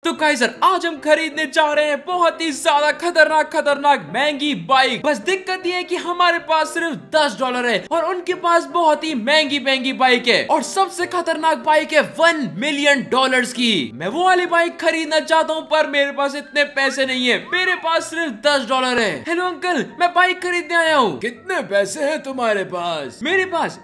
तो गाइस आज हम खरीदने जा रहे हैं बहुत ही ज्यादा खतरनाक महंगी बाइक। बस दिक्कत ये है कि हमारे पास सिर्फ $10 है और उनके पास बहुत ही महंगी बाइक है और सबसे खतरनाक बाइक है $1 मिलियन की। मैं वो वाली बाइक खरीदना चाहता हूँ पर मेरे पास इतने पैसे नहीं है, मेरे पास सिर्फ $10 है। हेलो अंकल, मैं बाइक खरीदने आया हूँ। कितने पैसे हैं तुम्हारे पास? मेरे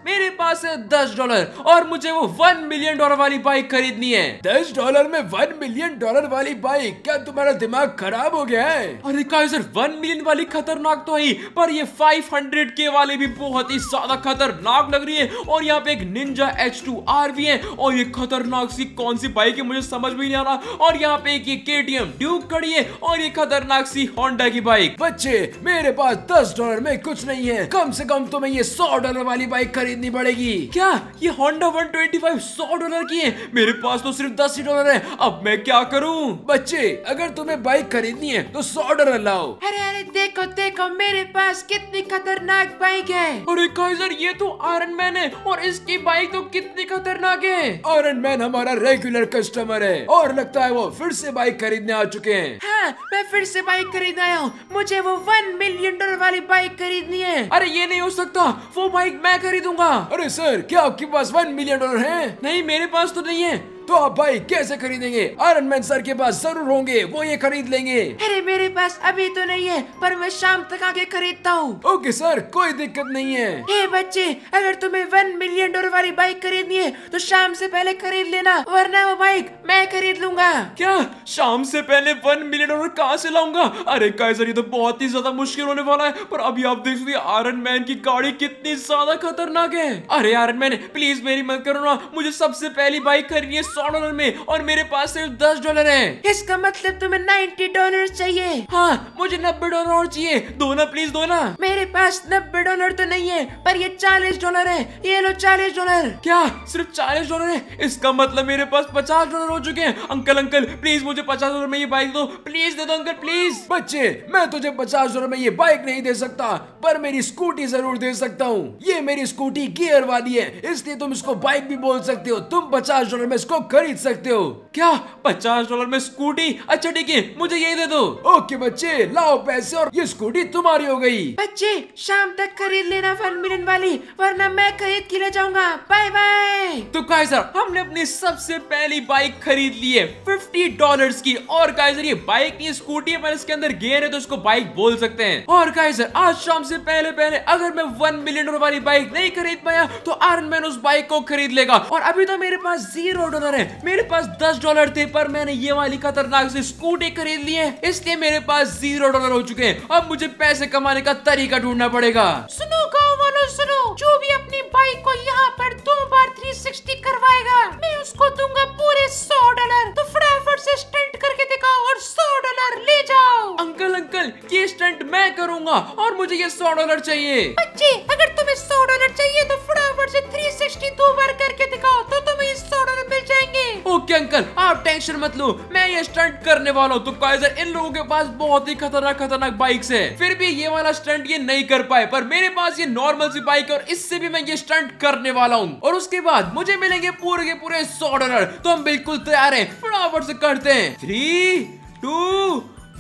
पास है $10 और मुझे वो $1 मिलियन वाली बाइक खरीदनी है। $10 में $1 मिलियन वाली बाइक? क्या तुम्हारा दिमाग खराब हो गया है? अरे काइजर 1 मिलियन वाली खतरनाक तो है पर ये 500K वाली भी बहुत ही ज्यादा खतरनाक लग रही है। और यहाँ पे एक निंजा H2R भी है और ये खतरनाक सी कौन सी बाइक है मुझे समझ भी नहीं आ रहा। और यहाँ पे एक ये KTM ड्यूक खड़ी है और ये खतरनाक सी होंडा की बाइक। बच्चे मेरे पास $10 में कुछ नहीं है, कम से कम तुम्हें ये $100 वाली बाइक खरीदनी पड़ेगी। क्या ये होंडा 125 $100 की है? मेरे पास तो सिर्फ $10 है, अब मैं क्या करूं? बच्चे अगर तुम्हें बाइक खरीदनी है तो $100 लाओ। अरे देखो मेरे पास कितनी खतरनाक बाइक है। अरे काइजर ये तो आयरन मैन है और इसकी बाइक तो कितनी खतरनाक है। आयरन मैन हमारा रेगुलर कस्टमर है और लगता है वो फिर से बाइक खरीदने आ चुके हैं। हाँ, मैं फिर से बाइक खरीदने आया हूँ, मुझे वो $1 मिलियन वाली बाइक खरीदनी है। अरे ये नहीं हो सकता, वो बाइक मैं खरीदूंगा। अरे सर क्या आपके पास $1 मिलियन है? नहीं मेरे पास तो नहीं है। तो आप बाइक कैसे खरीदेंगे? आयरन मैन सर के पास जरूर होंगे, वो ये खरीद लेंगे। अरे मेरे पास अभी तो नहीं है पर मैं शाम तक आके खरीदता हूँ। ओके सर, कोई दिक्कत नहीं है। हे बच्चे, अगर तुम्हें $1 मिलियन वाली बाइक खरीदनी है तो शाम से पहले खरीद लेना, वरना वो बाइक मैं खरीद लूंगा। क्या शाम से पहले $1 मिलियन कहाँ से लाऊंगा? अरे काइजर ये तो बहुत ही ज्यादा मुश्किल होने वाला है। पर अभी आप देख सकते आयरन मैन की गाड़ी कितनी ज्यादा खतरनाक है। अरे आयरन मैन प्लीज मेरी मदद करो ना, मुझे सबसे पहली बाइक खरीदनी है $100 में और मेरे पास सिर्फ $10 है। इसका मतलब तुम्हें $90 चाहिए? हाँ मुझे $90 और चाहिए, दो ना प्लीज दो ना। मेरे पास $90 तो नहीं है पर ये $40 है, ये लो $40। क्या सिर्फ $40 है? इसका मतलब मेरे पास $50 हो चुके हैं। अंकल प्लीज मुझे $50 में ये बाइक दो, प्लीज दे दो अंकल प्लीज। बच्चे मैं तुझे $50 में ये बाइक नहीं दे सकता पर मेरी स्कूटी जरूर दे सकता हूँ। ये मेरी स्कूटी गियर वाली है इसलिए तुम इसको बाइक भी बोल सकते हो। तुम $50 में इसको खरीद सकते हो। क्या $50 में स्कूटी? अच्छा ठीक है, मुझे यही दे दो। ओके बच्चे लाओ पैसे और ये स्कूटी तुम्हारी हो गई। बच्चे शाम तक खरीद लेना $1 मिलियन वाली, वरना मैं खरीद के ले जाऊंगा। Bye bye. तो काइजर हमने अपनी सबसे पहली बाइक खरीद ली है $50 की। और काइजर ये बाइक नहीं स्कूटी है पर इसके अंदर गियर है तो इसको बाइक बोल सकते हैं। और काइजर आज शाम से पहले अगर मैं $1 मिलियन वाली बाइक नहीं खरीद पाया तो आयरन मैन उस बाइक को खरीद लेगा। और अभी तो मेरे पास $0 है, मेरे पास $10 थे पर मैंने ये वाली खतरनाक सी स्कूटी खरीद ली है इसलिए मेरे पास $0 हो चुके हैं। अब मुझे पैसे कमाने का तरीका ढूंढना पड़ेगा। सुनो गाँव वालों सुनो, जो भी अपनी बाइक को यहाँ पर 2 बार 360 करवाएगा मैं उसको दूंगा पूरे $100। तो फटाफट से स्टंट करके दिखाओ और $100 ले जाओ। अंकल ये स्टंट मैं करूंगा और मुझे ये $100 चाहिए। बच्चे अगर तुम्हें $100 चाहिए तो फटाफट से 360 2 बार करके दिखाओ तो तुम्हें $100 मिल जाएंगे। ओके अंकल आप टेंशन मत लो, मैं ये स्टंट करने वाला हूँ। तो काइजर इन लोगों के पास बहुत ही खतरनाक बाइक्स है, फिर भी ये वाला स्टंट ये नहीं कर पाए। पर मेरे पास ये नॉर्मल सी बाइक है और इससे भी मैं ये स्टंट करने वाला हूँ और उसके बाद मुझे मिलेंगे पूरे के पूरे $100। तो हम बिल्कुल तैयार हैं, फटाफट से करते हैं। 3, 2,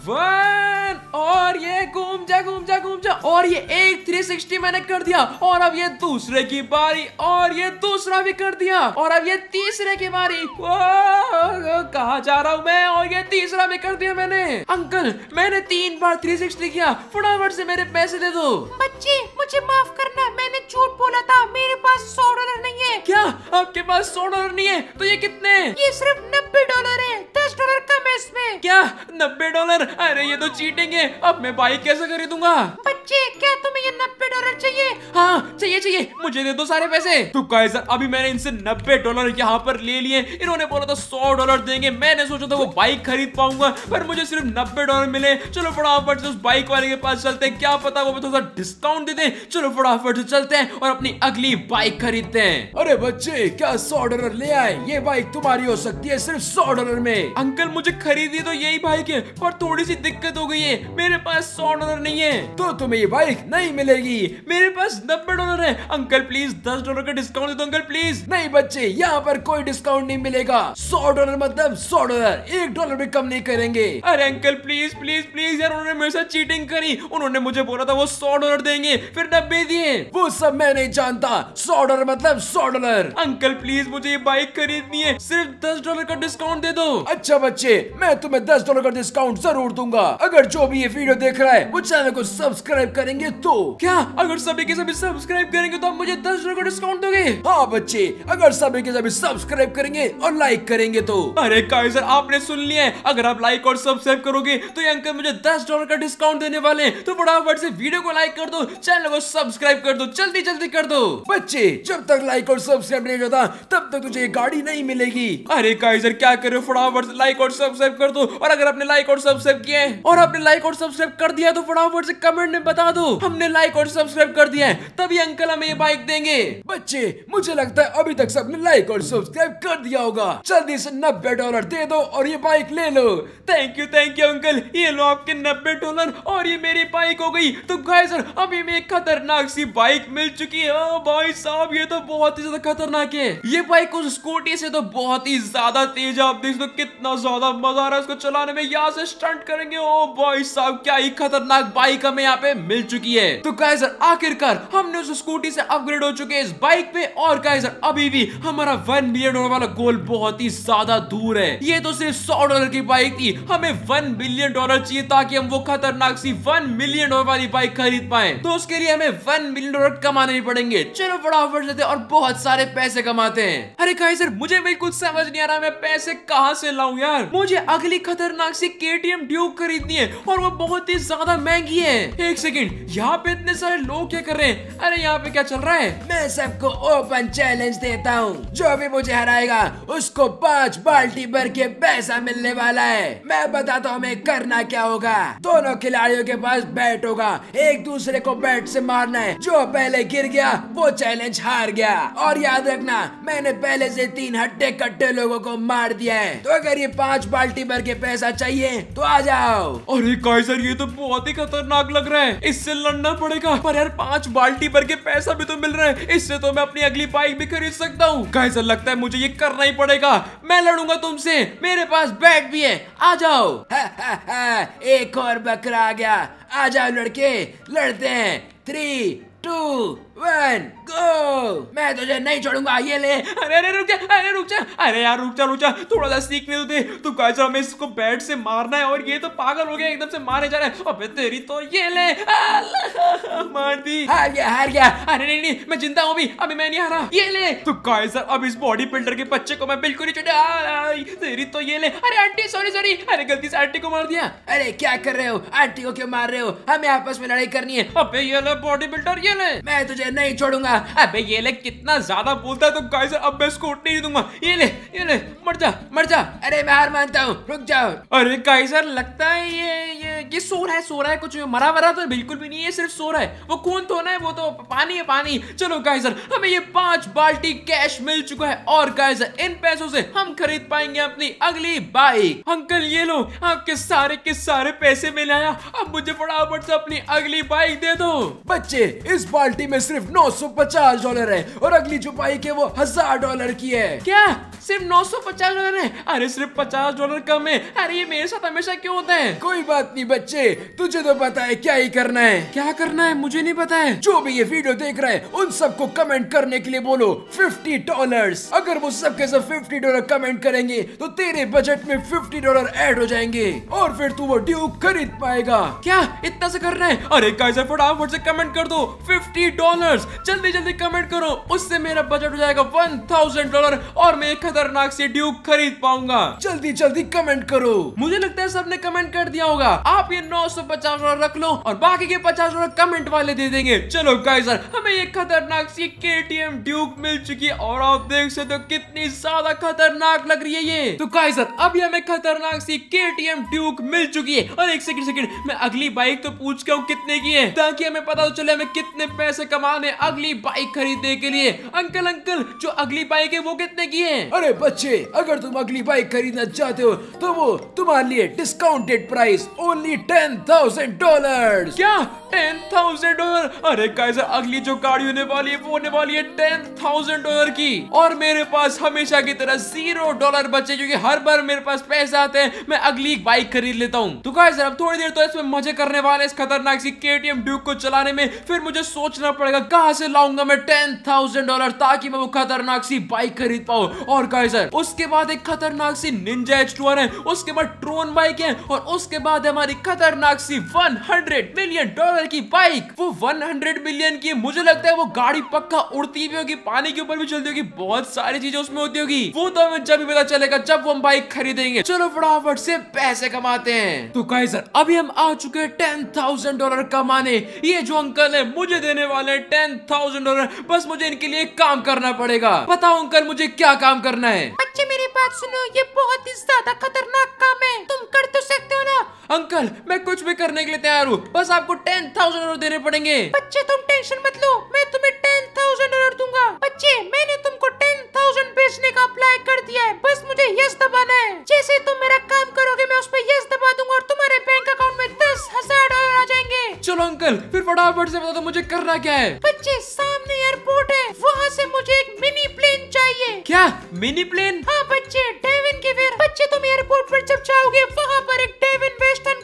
1 और ये घूम जा और ये एक 360 मैंने कर दिया। और अब ये दूसरे की बारी और ये दूसरा भी कर दिया और अब ये तीसरे की बारी। कहाँ जा रहा हूँ मैं? और ये तीसरा भी कर दिया मैंने। अंकल मैंने 3 बार 360 किया, फटाफट से मेरे पैसे दे दो। बच्चे मुझे माफ करना, मैंने झूठ बोला था, मेरे पास $100 नहीं है। क्या आपके पास $100 नहीं है? तो ये कितने? ये सिर्फ $90 है, $10 कम है इसमें। क्या $90? अरे ये तो चीटिंग है, अब मैं बाइक कैसे खरीदूंगा? बच्चे क्या तुम्हें ये $90 चाहिए? हाँ चाहिए, मुझे दे दो सारे पैसे। तो गाइस अभी मैंने इनसे $90 यहाँ पर ले लिए। इन्होंने बोला था $100 देंगे, मैंने सोचा था वो बाइक खरीद पाऊंगा पर मुझे सिर्फ $90 मिले। चलो फटाफट से उस बाइक वाले के पास चलते हैं, क्या पता वो थोड़ा डिस्काउंट दे दे। चलो फटाफट से चलते हैं और अपनी अगली बाइक खरीदते हैं। अरे बच्चे क्या $100 ले आए? ये बाइक तुम्हारी हो सकती है सिर्फ $100 में। अंकल मुझे खरीदी तो यही बाइक है पर थोड़ी सी दिक्कत हो गई है, मेरे पास $100 नहीं है। तो तुम्हें ये बाइक नहीं मिलेगी, मेरे पास $90 है। अंकल प्लीज $10 का डिस्काउंट दे दो अंकल प्लीज। नहीं बच्चे, यहाँ पर कोई डिस्काउंट नहीं मिलेगा। $100 मतलब $100, $1 भी कम नहीं करेंगे। अरे अंकल प्लीज प्लीज प्लीज यार, उन्होंने मेरे साथ चीटिंग करी। उन्होंने मुझे बोला था वो $100 देंगे, फिर 90 दिए। वो सब मैं नहीं जानता। $100 मतलब $100। अंकल प्लीज मुझे ये बाइक खरीदनी है, सिर्फ $10 का डिस्काउंट दे दो। अच्छा बच्चे, मैं तुम्हें $10 का डिस्काउंट जरूर दूंगा अगर जो भी ये वीडियो देख रहा है वो चैनल को सब्सक्राइब करेंगे तो। क्या अगर सभी के सभी सब्सक्राइब करेंगे तो आप मुझे $10 का डिस्काउंट दोगे? हाँ बच्चे, अगर सभी के सभी सब्सक्राइब करेंगे और लाइक करेंगे तो। अरे काइजर आपने सुन लिया है, अगर आप लाइक और सब्सक्राइब करोगे तो ये अंकल मुझे $10 का डिस्काउंट देने वाले हैं। तो फटाफट से वीडियो को लाइक कर दो, चैनल को सब्सक्राइब कर दो, जल्दी जल्दी कर दो। बच्चे, जब तक लाइक और सब्सक्राइब नहीं होता तब तक तुझे ये गाड़ी नहीं मिलेगी। अरे काइजर क्या कर रहे हो, फटाफट से लाइक और सब्सक्राइब कर दो। और अगर आपने लाइक और सब्सक्राइब किया है और आपने लाइक और सब्सक्राइब कर दिया तो फटाफट से कमेंट में बता दो हमने लाइक और सब्सक्राइब कर दिया है, तभी अंकल हमें ये बाइक देंगे। बच्चे, मुझे लगता है अभी तक सबने लाइक और सब्सक्राइब कर दिया होगा। जल्दी से $90 दे दो और ये बाइक ले लो। थैंक यू अंकल, ये लो आपके $90 और ये मेरी बाइक हो गई। तो गाइजर अभी में एक खतरनाक सी बाइक मिल चुकी है। ओ भाई साहब, ये तो बहुत ही ज्यादा खतरनाक है। ये बाइक उस स्कूटी से तो बहुत ही ज्यादा तेज है। आप देख सकते हो कितना ज्यादा मजा आ रहा है इसको चलाने में। यहाँ से स्टंट करेंगे। ओ भाई साहब, क्या ही खतरनाक बाइक हमें यहाँ पे मिल चुकी है। तो गाइजर आखिरकार हमने उस स्कूटी से अपग्रेड हो चुके हैं इस बाइक पे। और गाइजर अभी भी हमारा $1 मिलियन वाला गोल बहुत ही ज्यादा दूर है। ये तो सिर्फ $100 की बाइक थी, हमें $1 बिलियन चाहिए ताकि हम वो खतरनाक सी $1 मिलियन वाली बाइक खरीद पाए। तो उसके लिए हमें $1 मिलियन कमाने पड़ेंगे। चलो फटाफट लेते और बहुत सारे पैसे कमाते हैं। अरे गाइजर, मुझे बिल्कुल समझ नहीं आ रहा मैं पैसे कहां से लाऊं यार। मुझे अगली खतरनाक सी KTM ड्यूक खरीदनी है और वो बहुत ही ज्यादा महंगी है। एक सेकंड, यहाँ पे इतने सारे लोग क्या कर रहे हैं? अरे यहाँ पे क्या चल रहा है? मैं सबको ओपन चैलेंज देता हूँ, जो भी मुझे हराएगा उसको 5 बाल्टी भर के पैसा मिलने वाला है। मैं बताता हूँ हमें करना क्या होगा। दोनों खिलाड़ियों के पास बैट होगा, एक दूसरे को बैट से मारना है। जो पहले गिर गया वो चैलेंज हार गया। और याद रखना, मैंने पहले से 3 हट्टे कट्टे लोगों को मार दिया है। तो अगर ये 5 बाल्टी भर के पैसा चाहिए तो आ जाओ। अरे काइजर, ये तो बहुत ही खतरनाक लग रहा है, इससे लड़ना पड़ेगा। पर यार 5 बाल्टी भर के पैसा भी तो मिल रहा है, इससे तो मैं अपनी अगली बाइक भी खरीद सकता हूँ। काइजर, लगता है मुझे ये करना ही पड़ेगा। मैं लड़ूंगा तुमसे, मेरे पास बैट भी है, आ जाओ। एक और बकरा आ गया। आ जाओ लड़के, लड़ते हैं। 3, 2, 1 गो। मैं तुझे नहीं छोड़ूंगा, ये ले। अरे अरे रुक जा, अरे रुक जा, अरे यार रुक जा, थोड़ा सा सीखने तो दे। तो गाइजर हमें इसको बैट से मारना है और ये तो पागल हो गया, एकदम से मारे जा रहा है। अबे तेरी तो, ये ले। मार दी। हार गया। अरे नहीं, मैं जिंदा हूँ अभी मैं नहीं हारा, ये ले। तो गाइजर अब इस बॉडी बिल्डर के बच्चे को मैं बिल्कुल नहीं छोड़ा। तेरी तो, ये ले। अरे आंटी सॉरी, अरे गलती से आंटी को मार दिया। अरे क्या कर रहे हो? आंटी को क्यों मार रहे हो? हमें आपस में लड़ाई करनी है। अबे ये ले बॉडी बिल्डर, ये ले। मैं तुझे नहीं छोड़ूंगा। अबे ये ले, कितना ज्यादा बोलता है। तो गाइजर अब मैं इसको उठने नहीं दूंगा। ये ले, मर जा। अरे मैं हार मानता हूँ, रुक जाओ। अरे गाइजर, लगता है ये सो रहा है, कुछ मरा वरा तो बिल्कुल भी नहीं है, सिर्फ सो रहा है। वो खून तो ना है, वो तो पानी है, पानी। चलो गाइजर, हमें ये 5 बाल्टी कैश मिल चुका है और गाइजर इन पैसों से हम खरीद पाएंगे अपनी अगली बाइक। अंकल ये लो, आपके सारे के सारे पैसे मिल आया। अब मुझे फटाफट से अपनी अगली बाइक दे दो। बच्चे, इस बाल्टी में सिर्फ $950 है और अगली जो बाइक है वो $1000 की है। क्या सिर्फ $950 है? अरे सिर्फ $50 कम है। अरे ये मेरे साथ हमेशा क्यों होता है? कोई बात नहीं बच्चे, तुझे तो पता है क्या ही करना है। क्या करना है? मुझे नहीं पता है। जो भी ये वीडियो देख रहा है उन सबको कमेंट करने के लिए बोलो $50। अगर वो सबके सब $50 कमेंट करेंगे तो तेरे बजट में $50 ऐड हो जाएंगे और फिर तू वो ड्यूक खरीद पाएगा। क्या इतना से करना है? अरे गाइजर फटाफट से कमेंट कर दो $50। जल्दी कमेंट करो, उससे मेरा बजट हो जाएगा $1000 और मैं खतरनाक सी ड्यूक खरीद पाऊंगा। जल्दी कमेंट करो। मुझे लगता है सबने कमेंट कर दिया होगा। आप ये $950 रख लो और बाकी के $50 कमेंट वाले दे देंगे। चलो गाइजर, हमें ये खतरनाक सी KTM ड्यूक मिल चुकी है और आप देख सकते हो कितनी ज्यादा खतरनाक लग रही है ये। तो गाइजर अभी हमें खतरनाक सी KTM ड्यूक मिल चुकी है। और एक सेकंड मैं अगली बाइक तो पूछ के हूँ कितने की है, ताकि हमें पता तो चले हमें कितने इतने पैसे कमाने अगली बाइक खरीदने के लिए। अंकल अंकल जो अगली बाइक है वो कितने की है? अरे बच्चे, अगर तुम अगली बाइक खरीदना चाहते हो तो वो तुम्हारे लिए डिस्काउंटेड प्राइस ओनली $10,000। क्या $10,000? अरे गाइस अगली जो गाड़ी होने वाली है वो होने वाली है $10,000 की, और मेरे पास हमेशा की तरह $0 बचे, क्योंकि हर बार मेरे पास पैसे आते हैं मैं अगली बाइक खरीद लेता हूँ। तो गाइस अब थोड़ी देर तो इसमें मजे करने वाले इस खतरनाक सी KTM ड्यूक को चलाने में। फिर मुझे सोचना पड़ेगा कहां से लाऊंगा मैं $10,000 ताकि मैं वो खतरनाक सी बाइक खरीद पाऊं। और गाइस उसके बाद एक खतरनाक सी निंजा H2R है, उसके बाद ट्रोन बाइक है, और उसके बाद हमारी खतरनाक सी $100 मिलियन की बाइक। वो 100 मिलियन की, मुझे लगता है वो गाड़ी पक्का उड़ती भी होगी, पानी के ऊपर भी चलती होगी, बहुत सारी चीजें उसमें होती होगी। वो तो हमें जब भी पता चलेगा जब वो हम बाइक खरीदेंगे। चलो फटाफट से पैसे कमाते हैं। तो गाइस अभी हम आ चुके हैं $10,000 कमाने। ये जो अंकल है मुझे देने वाले हैं $10,000, बस मुझे इनके लिए काम करना पड़ेगा। बताओ अंकल मुझे क्या काम करना है? बच्चे मेरी बात सुनो, ये बहुत ही ज्यादा खतरनाक काम है, तुम कर तो सकते हो ना? अंकल मैं कुछ भी करने के लिए तैयार हूँ, बस आपको $10,000 देने पड़ेंगे। बच्चे तुम टेंशन मत लो, मैं तुम्हें $10,000 दूंगा। बच्चे मैंने तुमको 10,000 बेचने का अप्लाई कर दिया है, बस मुझे यस दबाना है। जैसे तुम मेरा काम करोगे मैं उस पर यस दबा दूंगा और तुम्हारे बैंक अकाउंट में $10,000 आ जाएंगे। चलो अंकल फिर फटाफट से बता दो मुझे करना क्या है। बच्चे सामने एयरपोर्ट है, वहाँ से मुझे एक मिनी प्लेन चाहिए। क्या मिनी प्लेन? हाँ बच्चे, डेविन के वेयर। बच्चे तुम एयरपोर्ट पर जब जाओगे वहाँ पर एक डेविन वेस्टर्न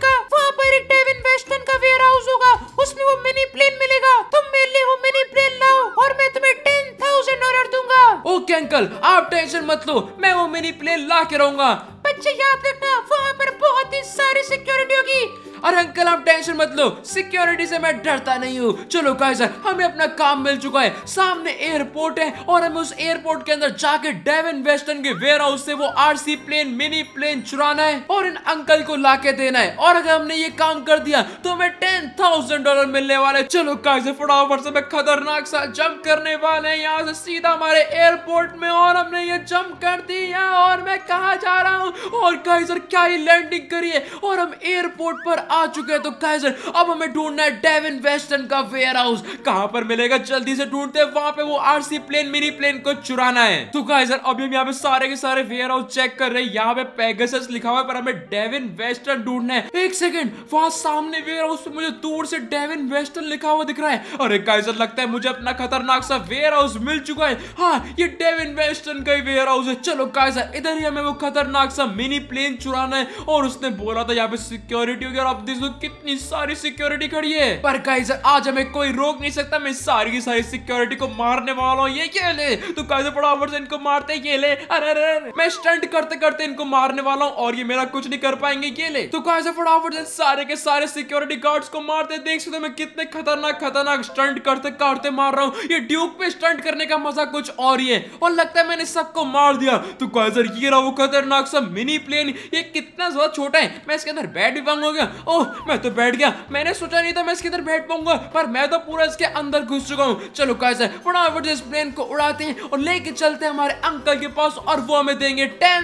का वेयर हाउस होगा, उसमें वो मिनी प्लेन मिलेगा। तुम मेरे लिए वो मिनी प्लेन लाओ और मैं तुम्हें $10,000 दूंगा। ओके अंकल आप टेंशन मत लो, मैं वो मिनी प्लेन ला के रहूंगा। बच्चे याद रखना वहाँ पर बहुत ही सारी सिक्योरिटी होगी। अरे अंकल आप टेंशन मत लो, सिक्योरिटी से मैं डरता नहीं हूँ। चलो गाइस हमें अपना काम मिल चुका है, सामने एयरपोर्ट है और हमें उस एयरपोर्ट के अंदर जाके डेविन वेस्टर्न के वेयर हाउस से वो RC प्लेन मिनी प्लेन चुराना है और इन अंकल को लाके देना है। और अगर हमने ये काम कर दिया तो हमें $10,000 मिलने वाले। चलो गाइस फटाफट से मैं खतरनाक सा जंप करने वाले हैं यहाँ से सीधा हमारे एयरपोर्ट में, और हमने ये जंप कर दिया और मैं कहाँ जा रहा हूँ। और गाइस क्या ही लैंडिंग करी है और हम एयरपोर्ट पर आ चुके हैं। तो गाइस अब हमें ढूंढना है डेविन वेस्टर्न का वेयर हाउस, कहां पर मिलेगा जल्दी से ढूंढते हैं। वहां पे वो RC प्लेन मिनी प्लेन को चुराना है। तो गाइस अभी हम यहाँ पे सारे के सारे वेयर हाउस चेक कर रहे हैं, यहाँ पे पेगासस लिखा हुआ है पर हमें डेविन वेस्टर्न ढूंढना है। एक सेकंड, वहां सामने वेयर हाउस पे मुझे दूर से डेविन वेस्टर्न लिखा हुआ दिख रहा है। अरे गाइस लगता है मुझे अपना खतरनाक सा वेयर हाउस मिल चुका है। हाँ ये डेविन वेस्टर्न का ही वेयर हाउस है। चलो गाइस इधर ही हमें वो खतरनाक सा मिनी प्लेन चुराना है, और उसने बोला था यहाँ पे सिक्योरिटी होगी, और अब देखो कितनी सारी सिक्योरिटी खड़ी है। पर गाइस आज हमें कोई रोक नहीं सकता, मैं सारी की सारी सिक्योरिटी को मारने वाला हूँ। ये क्या ले, तो गाइस फटाफट से इनको मारते हैं। ये ले, अरे मैं स्टंट करते करते इनको मारने वाला हूँ और ये मेरा कुछ नहीं कर पाएंगे। ये ले, तो गाइस फटाफट से सारे के सारे सिक्योरिटी गार्ड्स को मारते। देख सकते हो मैं कितने खतरनाक स्टंट करते करते मार रहा हूँ। ये ड्यूक पे स्टंट करने का मजा कुछ और ही है, और लगता है मैंने सबको मार दिया। तो गाइस ये रहा वो खतरनाक सा मिनी प्लेन। ये कितना ज्यादा छोटा है, मैं इसके अंदर बैठ भी पाऊंगा। ओह मैं तो बैठ गया, मैंने सोचा नहीं था मैं इसके अंदर बैठ पाऊंगा, पर मैं तो पूरा इसके अंदर घुस चुका हूँ। चलो गाइस फटाफट से इस प्लेन को उड़ाते हैं और लेके चलते हैं हमारे अंकल के पास, और वो हमें देंगे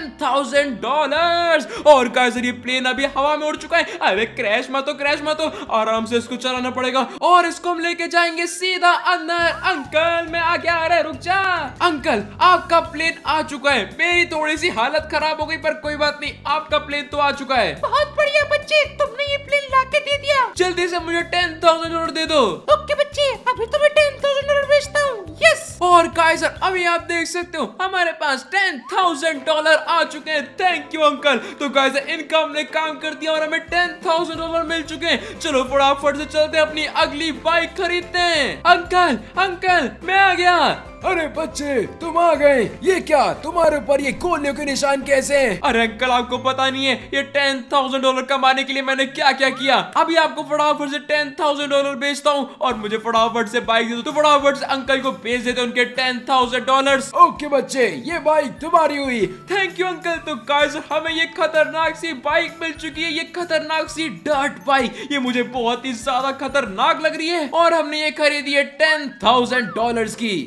$10,000। और गाइस ये प्लेन अभी हवा में उड़ चुका है। अरे क्रैश मत हो, आराम से इसको चलाना पड़ेगा, और इसको हम लेके जाएंगे सीधा अंदर। अंकल मैं आ गया, अरे रुक जा। अंकल आपका प्लेन आ चुका है, मेरी थोड़ी सी हालत खराब हो गई पर कोई बात नहीं, आपका प्लेन तो आ चुका है। बहुत बढ़िया बच्चे, तुमने ये प्लेन लाके दे दिया। जल्दी से मुझे $10,000 दे दो। ओके बच्चे, अभी तुम्हें $10,000 बेचता हूँ। यस। और गाइस अभी आप देख सकते हो हमारे पास $10,000 आ चुके हैं। Thank you uncle. तो गाइस इनका हमने काम कर दिया और हमें $10,000 मिल चुके हैं। चलो फटाफट से चलते हैं अपनी अगली बाइक खरीदते हैं। अंकल मैं आ गया। अरे बच्चे तुम आ गए, ये क्या तुम्हारे ऊपर ये गोलियों के निशान कैसे हैं? अरे अंकल आपको पता नहीं है ये $10,000 कमाने के लिए मैंने क्या क्या किया। अभी आपको फटाफट से $10,000 बेचता हूँ और मुझे फटाफट से बाइक दे दो। तो फटाफट से अंकल को बेच देते उनके $10,000। ओके बच्चे ये बाइक तुम्हारी हुई। Thank you uncle. तो गाइस हमें ये खतरनाक सी बाइक मिल चुकी है, ये खतरनाक सी डर्ट बाइक। ये मुझे बहुत ही ज्यादा खतरनाक लग रही है और हमने ये खरीदी है $10,000 की। चलो इसको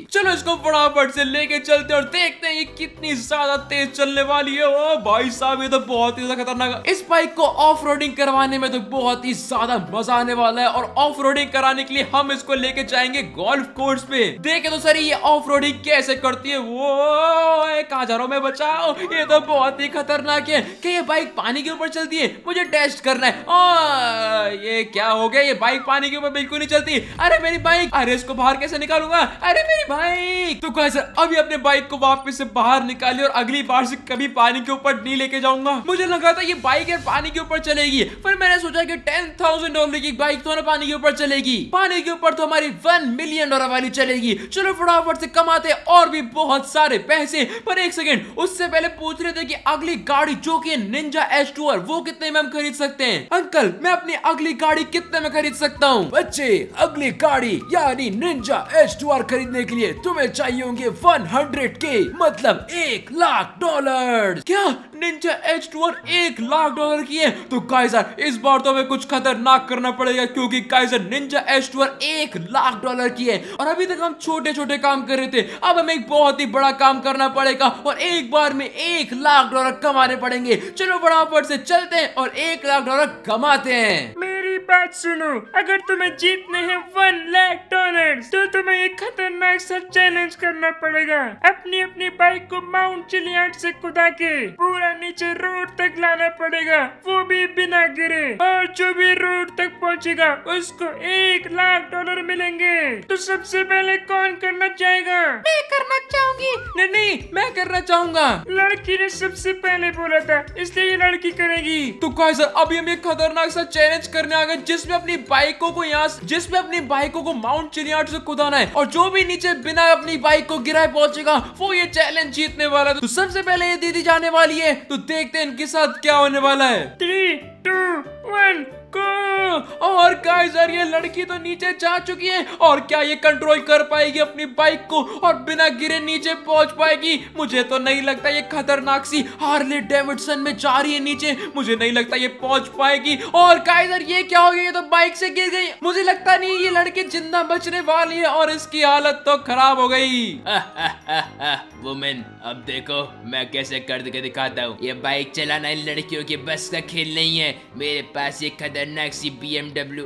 इसको फटाफट से लेके चलते और देखते हैं ये कितनी ज्यादा तेज चलने वाली है। ओ भाई साहब, ये तो बहुत ही ज्यादा खतरनाक। इस बाइक को ऑफ रोडिंग करवाने में तो बहुत ही ज्यादा मजा आने वाला है और ऑफ रोडिंग कराने के लिए हम इसको लेके जाएंगे गोल्फ कोर्स पे। देखे तो सर ये ऑफ रोडिंग कैसे करती है। वो कहाँ जा रहा हूँ मैं, बचाओ, ये तो बहुत ही खतरनाक है। क्या ये बाइक पानी के ऊपर चलती है? मुझे टेस्ट करना है। ये क्या हो गया, ये बाइक पानी के ऊपर बिल्कुल नहीं चलती। अरे मेरी बाइक, अरे इसको बाहर कैसे निकालूंगा? अरे मेरी बाइक। तो कैसे अभी अपने बाइक को वापस से बाहर निकाली और अगली बार से कभी पानी के ऊपर नहीं लेके जाऊंगा। मुझे लगा था ये बाइक यार पानी के ऊपर चलेगी, पर मैंने सोचा कि $10,000 की बाइक तो ना पानी के ऊपर चलेगी, पानी के ऊपर तो हमारी $1 मिलियन वाली चलेगी। चलो फटाफट से कमाते और भी बहुत सारे पैसे। पर एक सेकंड, उससे पहले पूछ रहे थे कि अगली गाड़ी जो कि निंजा H2R वो कितने में हम खरीद सकते हैं। अंकल, मैं अपनी अगली गाड़ी कितने में खरीद सकता हूँ? बच्चे, अगली गाड़ी यानी निंजा H2R खरीदने के लिए तुम्हें चाहिए होंगे 100K, मतलब $1,00,000। क्या निंजा H2R $1,00,000 की है? तो काइजर इस बार तो हमें कुछ खतरनाक करना पड़ेगा, क्योंकि काइजर निंजा H2R $1,00,000 की है और अभी तक हम छोटे छोटे काम कर रहे थे। अब हमें एक बहुत ही बड़ा काम करना पड़ेगा और एक बार में $1,00,000 कमाने पड़ेंगे। चलो फटाफट से चलते हैं और $1,00,000 कमाते हैं। मेरी बात सुनो, अगर तुम्हें जीतने हैं $1,00,000 तो तुम्हें एक खतरनाक सा चैलेंज करना पड़ेगा। अपनी अपनी बाइक को माउंट चिलियाड से कुदा के पूरा नीचे रोड तक लाना पड़ेगा, वो भी बिना गिरे, और जो भी रोड तक पहुंचेगा उसको $1,00,000 मिलेंगे। तो सबसे पहले कौन करना चाहेगा? मैं करना चाहूंगी। नहीं, मैं करना चाहूंगा। लड़की ने सबसे पहले बोला था, इसलिए ये लड़की करेगी। तो काइजर अभी हम एक खतरनाक सा चैलेंज करने आ गए, जिसमें अपनी बाइकों को माउंट चिलियाड से कुदाना है और जो भी नीचे बिना अपनी बाइक को गिराए पहुंचेगा वो ये चैलेंज जीतने वाला है। तो सबसे पहले ये दीदी जाने वाली है, तो देखते हैं इनके साथ क्या होने वाला है। 3, 2, 1 और काइजर ये लड़की तो नीचे जा चुकी है, और क्या ये कंट्रोल कर पाएगी अपनी बाइक को और बिना गिरे नीचे पहुंच पाएगी? मुझे तो नहीं लगता। ये खतरनाक सी हार्ले डेविडसन में जा रही है नीचे, मुझे नहीं लगता ये पहुंच पाएगी। और काइजर ये क्या हो गया, ये तो बाइक से गिर गई। मुझे लगता नहीं ये लड़की जिंदा बचने वाली है और इसकी हालत तो खराब हो गई। वुमेन, अब देखो मैं कैसे करके दिखाता हूँ। ये बाइक चलाना इन लड़कियों के बस का खेल नहीं है। मेरे पास ये खतरनाक सी BMW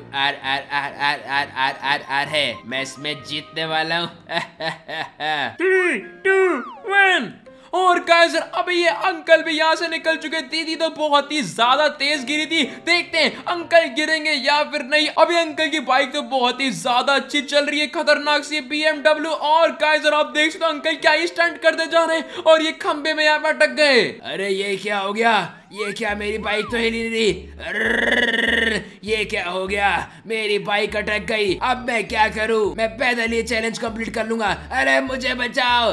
RRRRRRR है, मैं इसमें जीतने वाला हूँ। 3, 2, 1 और काइजर अभी ये अंकल भी यहाँ से निकल चुके। दीदी तो बहुत ही ज्यादा तेज गिरी थी, देखते हैं अंकल गिरेंगे या फिर नहीं। अभी अंकल की बाइक तो बहुत ही ज्यादा अच्छी चल रही है, खतरनाक सी BMW। और काइजर आप देख सकते हो अंकल क्या ही स्टंट करते जा रहे हैं और ये खंबे में यहाँ पे अटक गए। अरे ये क्या हो गया, ये क्या, मेरी बाइक तो हिली नहीं। ये क्या हो गया, मेरी बाइक अटक गई। अब मैं क्या करूं? मैं पैदल ये चैलेंज कंप्लीट कर लूंगा। अरे मुझे बचाओ,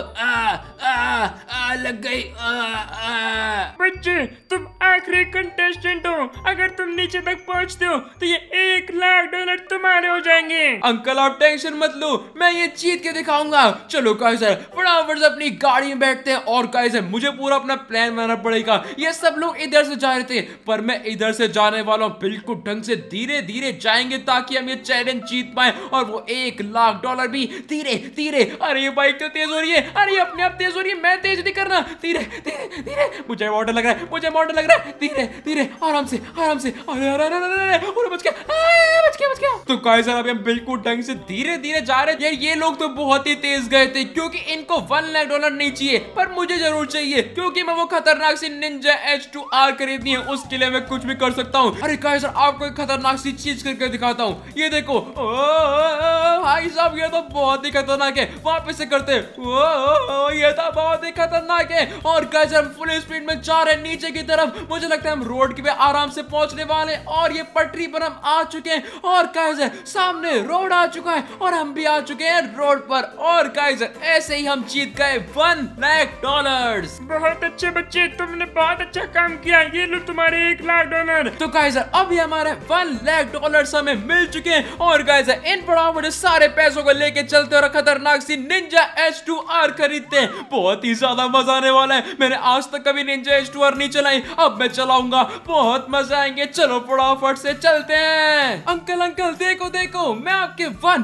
लग गई। बच्चे, तुम आखिरी कंटेस्टेंट हो। अगर तुम नीचे तक पहुंचते हो तो ये $1,00,000 तुम्हारे हो जाएंगे। अंकल आप टेंशन मत लो, मैं ये जीत के दिखाऊंगा। चलो काइजर फटाफट से अपनी गाड़ी में बैठते हैं। और काइजर मुझे पूरा अपना प्लान बनाना पड़ेगा। ये सब लोग इधर से जा रहे थे, पर मैं इधर से जाने वाला हूँ। बिल्कुल ढंग से धीरे धीरे जाएंगे ताकि हम ये चैलेंज जीत पाए और वो $1,00,000 भी धीरे धीरे। अरे ये बाइक तो तेज हो रही है, अरे अपने आप तेज हो रही है, मैं तेज नहीं करना। धीरे धीरे धीरे, मुझे मॉडल लग रहा है, मुझे मॉडल लग रहा है। धीरे धीरे, आराम से आराम से। अरे अरे अरे अरे, बच गया, बच गया, बच गया। तो काइजर अभी हम बिल्कुल ढंग से धीरे धीरे जा रहे थे। ये लोग तो बहुत ही तेज गए थे, क्योंकि इनको $1,00,000 नहीं चाहिए, पर मुझे जरूर चाहिए, क्योंकि मैं वो खतरनाक सी निंजा H2R खरीदनी है, उसके लिए मैं कुछ भी कर सकता हूँ। अरे काइजर आपको एक खतरनाक सी चीज करके दिखाता हूँ। ये देखो भाई साहब, ये तो बहुत ही खतरनाक है। वापस से करते हैं। ये तो बहुत ही खतरनाक है। और काइजर हम फुल स्पीड में जा रहे हैं नीचे की तरफ। मुझे लगता है हम रोड के पे आराम से पहुंचने वाले हैं और ये पटरी पर हम आ चुके हैं। और काइजर सामने रोड आ चुका है और हम भी आ चुके हैं रोड पर। और काइजर ऐसे ही हम जीत गए $1,00,000। बहुत अच्छे बच्चे, तुमने बहुत अच्छा काम किया, ये लो तुम्हारे $1,00,000। तो गाइस अभी हमारे $1,00,000 हमें मिल चुके हैं और गाइस इन फटाफट सारे पैसों को लेके चलते और खतरनाक सी निंजा H2R खरीदते हैं। बहुत ही ज्यादा मजा आने वाला है। मैंने आज तक कभी निंजा H2R नहीं चलाई, अब मैं चलाऊंगा, बहुत मजा आएंगे। चलो फटाफट से चलते हैं। अंकल अंकल देखो देखो, मैं आपके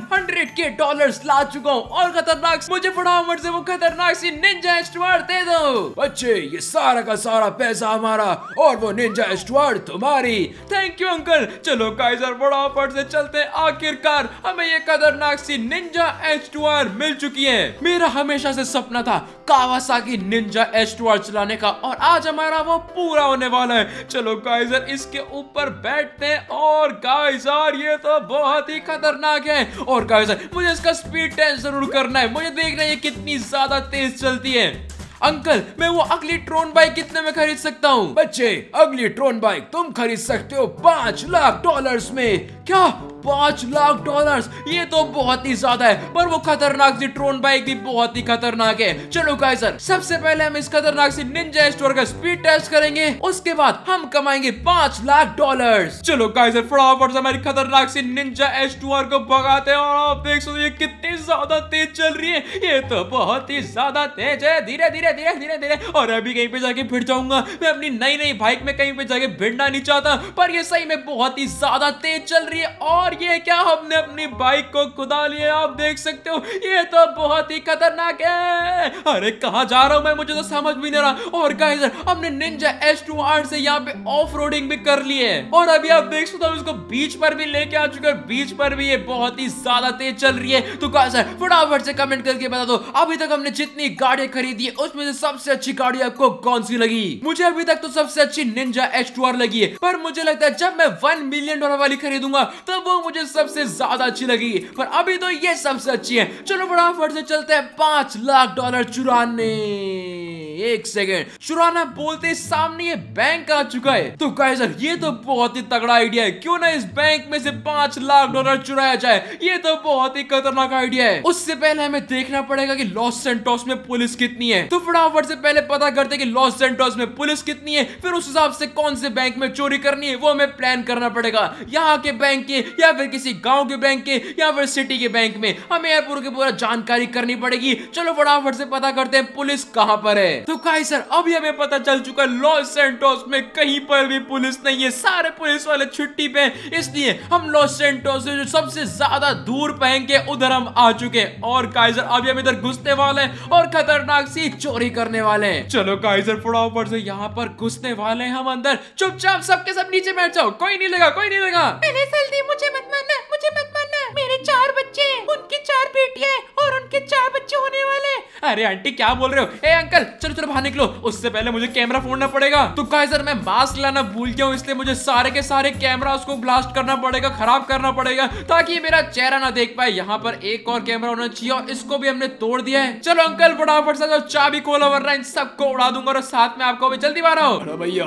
$100K ला चुका हूँ और खतरनाक, मुझे फटाफट से वो खतरनाक सी निंजा H2R दे दो। बच्चे ये सारा का सारा पैसा हमारा और वो निंजा H2R तुम्हारी। Thank you uncle. चलो गाइस फटाफट से चलते हैं। आखिरकार हमें ये खतरनाक सी निंजा H2R मिल चुकी है। मेरा हमेशा से सपना था कावासाकी निंजा H2R चलाने का और आज हमारा वो पूरा होने वाला है। चलो गाइस इसके ऊपर बैठते हैं और गाइस ये तो बहुत ही खतरनाक है और गाइस मुझे इसका स्पीड टेस्ट जरूर करना है। मुझे देखना है ये कितनी ज्यादा तेज चलती है। अंकल मैं वो अगली ट्रोन बाइक कितने में खरीद सकता हूँ? बच्चे अगली ट्रोन बाइक तुम खरीद सकते हो $5,00,000 में। क्या $5,00,000? ये तो बहुत ही ज्यादा है, पर वो खतरनाक सी ट्रोन बाइक भी बहुत ही खतरनाक है। चलो गाइस सबसे पहले हम इस खतरनाक सी निंजा H2R का स्पीड टेस्ट करेंगे, उसके बाद हम कमाएंगे $5,00,000। चलो गाइस फटाफट से हमारी खतरनाक सी निंजा H2R को भगाते हैं और आप देख सकते हो ये कितनी ज्यादा तेज चल रही है। ये तो बहुत ही ज्यादा तेज है। धीरे धीरे धीरे धीरे धीरे और अभी कहीं पे जाके भिड़ जाऊंगा। मैं अपनी नई नई बाइक में कहीं पे जाके भिड़ना नहीं चाहता, पर ये सही में बहुत ही ज्यादा तेज चल रही है। और ये क्या, हमने अपनी बाइक को कुदा लिया, आप देख सकते हो। ये तो बहुत ही खतरनाक है। अरे कहाँ जा रहा हूँ मैं, मुझे तो समझ भी नहीं रहा। और गाइस हमने निंजा H2R से यहाँ पे ऑफ रोडिंग भी कर ली है और अभी आप देख सकते हो इसको बीच पर भी लेके आ चुका है। बीच पर भी ये बहुत ही ज्यादा तेज चल रही है। तो गाइस फटाफट से कमेंट करके बता दो अभी तक हमने जितनी गाड़ी खरीदी है उसमें से सबसे अच्छी गाड़ी आपको कौन सी लगी? मुझे अभी तक तो सबसे अच्छी निंजा H2R लगी है, पर मुझे लगता है जब मैं $1 मिलियन वाली खरीदूंगा तब वो मुझे सबसे ज्यादा अच्छी लगी, पर अभी तो ये सबसे अच्छी है। चलो फटाफट से चलते हैं $5,00,000 चुराने। एक सेकेंड, चुराना बोलते सामने ये बैंक आ चुका है। तो गाइस ये तो बहुत ही तगड़ा आइडिया है, क्यों ना इस बैंक में से $5,00,000 चुराया जाए। ये तो बहुत ही खतरनाक आइडिया है। उससे पहले हमें देखना पड़ेगा कि लॉस सैंटोस में पुलिस कितनी है। तो फटाफट से पहले पता करते हैं कि लॉस सैंटोस में पुलिस कितनी है, फिर उस हिसाब से कौन से बैंक में चोरी करनी है वो हमें प्लान करना पड़ेगा। यहाँ के बैंक के या फिर किसी गांव के बैंक के या फिर सिटी के बैंक में हमें यार पूरा जानकारी करनी पड़ेगी। चलो फटाफट से पता करते हैं पुलिस कहां पर है। तो गाइस अभी हमें पता चल चुका है लॉस सैंटोस में कहीं पर भी पुलिस नहीं है, सारे पुलिस वाले छुट्टी पे, इसलिए हम लॉस सैंटोस से जो सबसे ज्यादा दूर पहन उधर हम आ चुके हैं। और गाइस अभी हम इधर घुसने वाले हैं और खतरनाक सी चोरी करने वाले हैं। चलो गाइस फटाफट से यहाँ पर घुसने वाले हैं हम अंदर। चुपचाप सबके सब नीचे बैठ जाओ, कोई नहीं लेगा, कोई नहीं लेगा। पहले जल्दी मुझे मत मारना, मुझे मत मारना। मेरे 4 बच्चे हैं, उनकी 4 बेटियां हैं और उनके 4 बच्चे होने वाले। अरे आंटी क्या बोल रहे हो? ए अंकल चलो चलो बाहर निकलो, उससे पहले मुझे कैमरा फोड़ना पड़ेगा। तो गाइस मैं मास्क लाना भूल गया हूँ, इसलिए मुझे सारे के सारे कैमरा उसको ब्लास्ट करना पड़ेगा, खराब करना पड़ेगा ताकि मेरा चेहरा ना देख पाए। यहाँ पर एक और कैमरा होना चाहिए और इसको भी हमने तोड़ दिया है। चलो अंकल फटाफट से चाबी खोलो वरना इन सबको उड़ा दूंगा और साथ में आपको भी जल्दी मारो। अरे भैया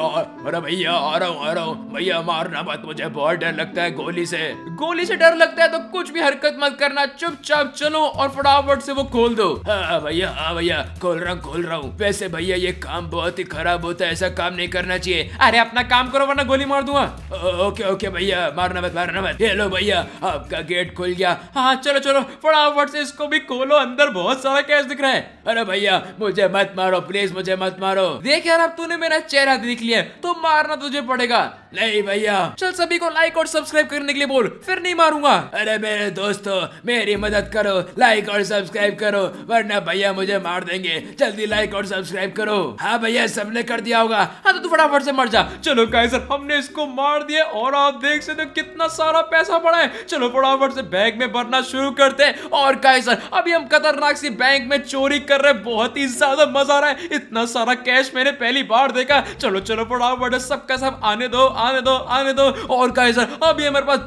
आ रहा हूँ भैया, मारना मत, मुझे बहुत डर लगता है गोली से। गोली से डर लगता है तो कुछ भी हरकत मत करना, चुपचाप चलो और फटाफट से वो खोल दो। हाँ भैया खोल रहा हूँ। वैसे भैया ये काम बहुत ही खराब होता है, ऐसा काम नहीं करना चाहिए। अरे अपना काम करो वरना गोली मार दूंगा। ओके भैया, मारना मत। ये लो भैया आपका गेट खुल गया। हाँ चलो चलो फटाफट से इसको भी खोलो, अंदर बहुत सारा कैश दिख रहा है। अरे भैया मुझे मत मारो प्लीज, मुझे मत मारो। देख यार अब तूने मेरा चेहरा देख लिया तो मारना तुझे पड़ेगा। नहीं भैया। चल सभी को लाइक और सब्सक्राइब करने के लिए बोल, फिर नहीं मारूंगा। अरे मेरे दोस्तों मेरी मदद करो, लाइक और सब्सक्राइब करो वरना भैया मुझे मार देंगे। जल्दी लाइक और सब्सक्राइब करो। हाँ भैया सबने कर दिया होगा। हाँ तो तू फटाफट से मर जा। चलो गाइस हमने इसको मार दिया और आप देख सकते हो कितना सारा पैसा पड़ा है। चलो फटाफट से बैंक में भरना शुरू करते हैं। और गाइस अभी हम खतरनाक सी बैंक में चोरी कर रहे हैं, बहुत ही ज्यादा मजा आ रहा है। इतना सारा कैश मैंने पहली बार देखा। चलो चलो फटाफट सबका सब आने दो, आने दो। और गाइस अभी हमारे पास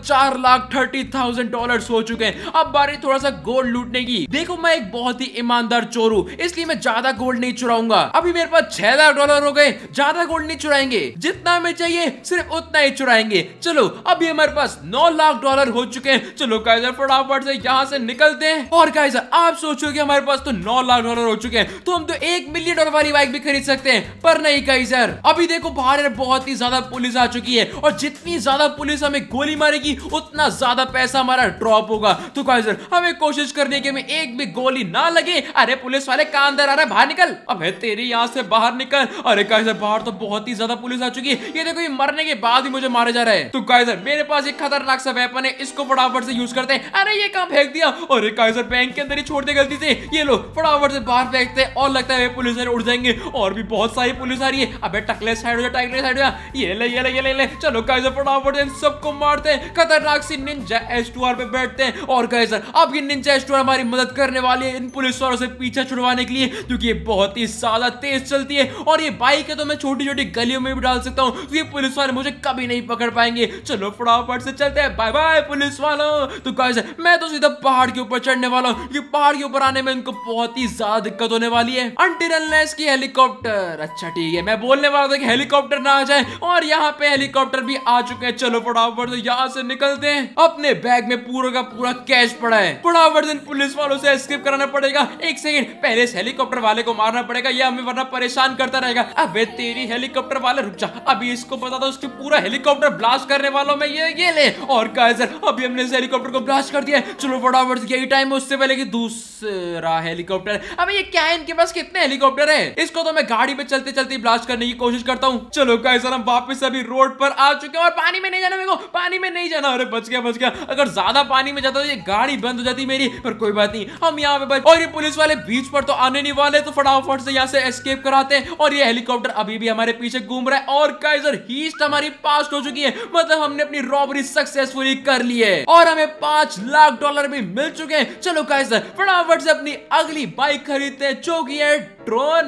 $4,30,000 हो चुके हैं। अब बारी थोड़ा सा गोल्ड लूटने की। देखो मैं एक बहुत ही ईमानदार चोर हूं, इसलिए मैं ज्यादा गोल्ड नहीं चुराऊंगा। अभी मेरे पास $6,00,000 हो गए, ज्यादा गोल्ड नहीं चुराएंगे, जितना हमें चाहिए सिर्फ उतना ही चुराएंगे। चलो अभी हमारे पास $9,00,000 हो चुके हैं। चलो गाइस फटाफट से यहाँ से निकलते हैं। और गाइस आप सोचोगे हमारे पास तो $9,00,000 हो चुके हैं, तो हम तो $1 मिलियन वाली बाइक भी खरीद सकते हैं, पर नहीं गाइस अभी देखो बाहर बहुत ही ज्यादा पुलिस आ चुकी है, और जितनी ज्यादा पुलिस हमें गोली मारेगी उतना ज्यादा पैसा हमारा ड्रॉप होगा। तो गाइस हमें कोशिश करनी है कि हमें एक भी गोली ना लगे। अरे पुलिस वाले कहां अंदर आ रहा है, बाहर निकल। अबे तेरी यहाँ से बाहर निकल। अरे गाइस बाहर तो बहुत ही ज्यादा पुलिस आ चुकी है। ये देखो ये मरने के बाद ही मुझे मारे जा रहे हैं। तो गाइस मेरे पास एक खतरनाक सा वेपन है, इसको फटाफट से यूज करते हैं। अरे ये कहां फेंक दिया? अरे गाइस बैंक के अंदर ही छोड़ दे गलती से। ये लो फटाफट से बाहर फेंकते हैं, और लगता है पुलिस वाले उड़ जाएंगे। और भी बहुत सारी पुलिस आ रही है। अबे टकले साइड हो जा, टकले साइड हो जा। ये ले। चलो गाइस फटाफट से सबको मारते हैं। खतरनाक सी निंजा S2R पे बैठते हैं। और गाइस अब ये निंजा S2R हमारी मदद करने वाली है इन पुलिस वालों से पीछा छुड़वाने के लिए, क्योंकि ये बहुत ही ज्यादा तेज चलती है। और ये बाइक है तो मैं छोटी छोटी गलियों में भी डाल सकता हूँ, तो ये पुलिस वाले मुझे कभी नहीं पकड़ पाएंगे। चलो फटाफट से चलते हैं। बाय बाय पुलिस वालों। तो गाइस मैं तो सीधा पहाड़ के ऊपर चढ़ने वाला हूँ। ये पहाड़ के ऊपर आने में इनको बहुत ही ज्यादा दिक्कत होने वाली है, अनटिल अनलेस की हेलीकॉप्टर। अच्छा ठीक है, मैं बोलने वाला था कि हेलीकॉप्टर ना आ जाए, और यहाँ पे हेलीकॉप्टर भी आ चुके हैं। चलो फटाफट से यहाँ से निकलते हैं। अपने बैग में पूरा का पूरा कैश पड़ा है, फटाफट से पुलिस वालों से एस्केप कराना पड़ेगा। एक सेकंड, पहले इस हेलीकॉप्टर वाले को मारना पड़ेगा, ये हमें वरना परेशान करता रहेगा। अबे तेरी हेलीकॉप्टर वाले रुक जा, अभी इसको बता दो उसके पूरा हेलीकॉप्टर ब्लास्ट करने वालों में ये ले। और गाइस अभी हमने इस हेलीकॉप्टर को ब्लास्ट कर दिया है। चलो फटाफट से, यही टाइम है उससे पहले कि दूसरा हेलीकॉप्टर। अबे ये क्या है, इनके पास कितने हेलीकॉप्टर है? इसको तो मैं गाड़ी पे चलते चलते ब्लास्ट करने की कोशिश करता हूँ। चलो गाइस हम वापस अभी रोड पर आ चुके हैं, और पानी में नहीं जाना मेरे को, पानी में नहीं जाना। अरे बच गया। अगर ज्यादा पानी में जाता तो ये गाड़ी बंद हो जाती मेरी, पर कोई बात नहीं, हम यहाँ पे बच। और ये पुलिस वाले बीच पर तो आने नहीं वाले, तो फटाफट से यहाँ से एस्केप कराते हैं। और ये हेलीकॉप्टर अभी भी हमारे पीछे घूम रहा है। और गाइस हीस्ट हमारी पास्ट हो चुकी है, मतलब हमने अपनी रॉबरी सक्सेसफुली कर ली है, और हमें $5,00,000 भी मिल चुके हैं। चलो गाइस फटाफट से अपनी अगली बाइक खरीदते हैं, जो कि है ट्रोन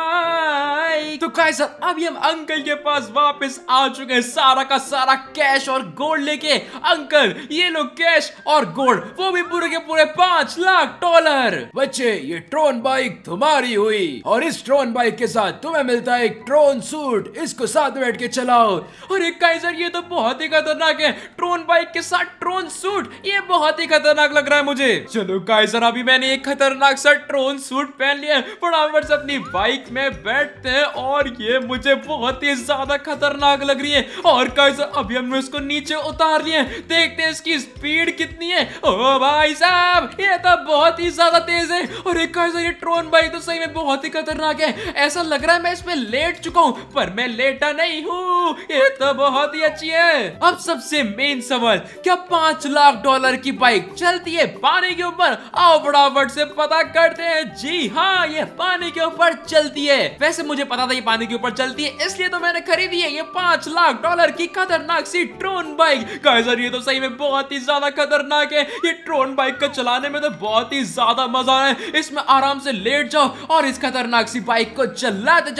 बाइक। तो गाइस अभी हम अंकल के पास वापस आ चुके हैं, सारा का सारा कैश और गोल्ड लेके। अंकल ये लो कैश और गोल्ड, वो भी पूरे के पूरे $5,00,000। बच्चे ये ट्रोन बाइक तुम्हारी हुई, और इस ट्रोन बाइक के साथ तुम्हें मिलता है एक ट्रोन सूट, इसको साथ बैठ के चलाओ। अरे गाइस ये तो बहुत ही खतरनाक है, ट्रोन बाइक के साथ ट्रोन सूट, ये बहुत ही खतरनाक लग रहा है मुझे। चलो गाइस अभी मैंने एक खतरनाक सा ट्रोन सूट पहन लिया है, फटाफट से अपनी बाइक में बैठते हैं, और ये मुझे बहुत ही ज्यादा खतरनाक लग रही है। और गाइस अभी हमने इसको नीचे उतार लिया, देखते हैं इसकी स्पीड कितनी है। ओ भाई साहब ये तो बहुत ही ज्यादा तेज है। और गाइस ये ट्रोन बाइक तो सही में बहुत ही खतरनाक है, ऐसा लग रहा है मैं इसमें लेट चुका हूँ, पर मैं लेटा नहीं हूँ, ये तो बहुत ही अच्छी है। अब सबसे मेन सवाल, क्या $5,00,000 की बाइक चलती है पानी के ऊपर? आओ फटाफट से पता करते हैं। जी हाँ ये पानी के ऊपर चलती है। वैसे मुझे पता था ये पानी के ऊपर चलती है, इसलिए तो मैंने खरीदी है ये $5,00,000 की खतरनाक सी ट्रोन बाइक। गाइस ये तो सही में बहुत ही ज्यादा खतरनाक है, ये ट्रोन बाइक को चलाने में तो बहुत ही ज्यादा मजा आ रहा है। इसमें आराम से लेट जाओ और इस खतरनाक सी बाइक को चलाते